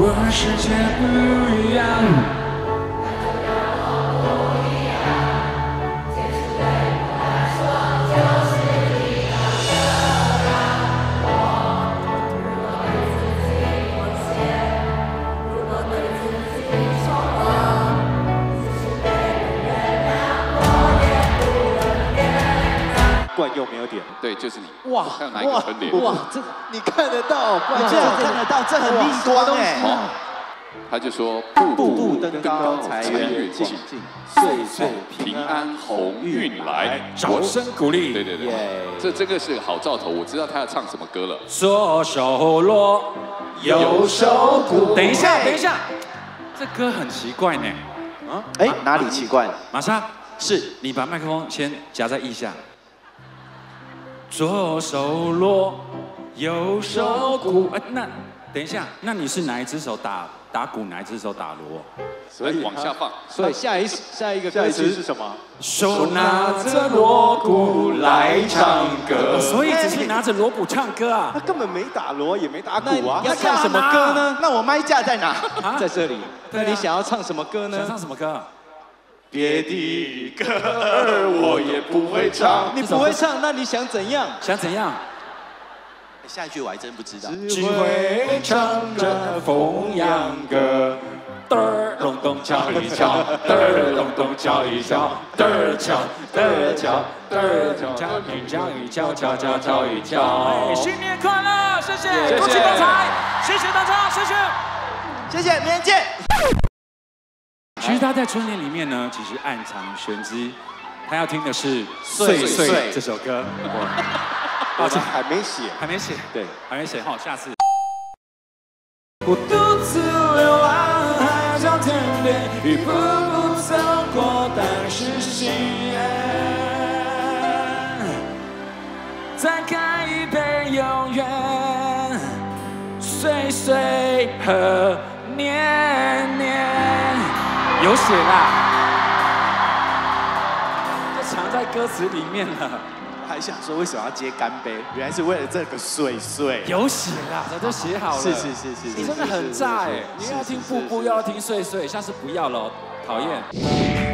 我世界不一样。 惯用没有点， 对，就是你。 哇， 看哪一个春联？ 哇，这你看得到， 哇，这样看得到，这很逆光哎。 他就说步步登高，财源进，岁岁平安，鸿运来。 掌声鼓励。 对对对，这个是好兆头，我知道他要唱什么歌了。 左手锣，右手鼓。等一下，等一下，这歌很奇怪呢。 啊？哎，哪里奇怪？ 玛莎， 是你把麦克风先夹在腋下。 左手锣，右手鼓。哎，那等一下，那你是哪一只手打鼓，哪一只手打锣？ 所以往下放。 所以下一个歌词是什么？ 手拿着锣鼓来唱歌。所以只是拿着锣鼓唱歌啊？ 他根本没打锣，也没打鼓啊。 要唱什么歌呢？那我麦架在哪？ 啊， 在这里。那你想要唱什么歌呢？ 想唱什么歌？ 别的歌儿我也不会唱， 你不会唱，那你想怎样？ 想怎样？ 下一句我还真不知道。 只会唱着凤阳歌，嘚儿隆咚敲一敲，嘚儿隆咚敲一敲，嘚儿敲，嘚儿敲，嘚儿敲一敲，敲一敲。哎，新年快乐！谢谢，恭喜发财！谢谢大家，谢谢， 谢谢，明天见。 其实他在春联里面呢，其实暗藏玄机，他要听的是《岁岁》这首歌。 抱歉，还没写， 还没写， 对， 还没写，好，下次。我独自流浪海角天边，一步步走过，但是心愿。再干一杯，永远，岁岁和年年。 有写啦，就藏在歌词里面了。 还想说为什么要接干杯？原来是为了这个岁岁。 有写啦，早就写好了。 是。 你真的很炸哎！你又要听步步，又要听岁岁，下次不要了，讨厌。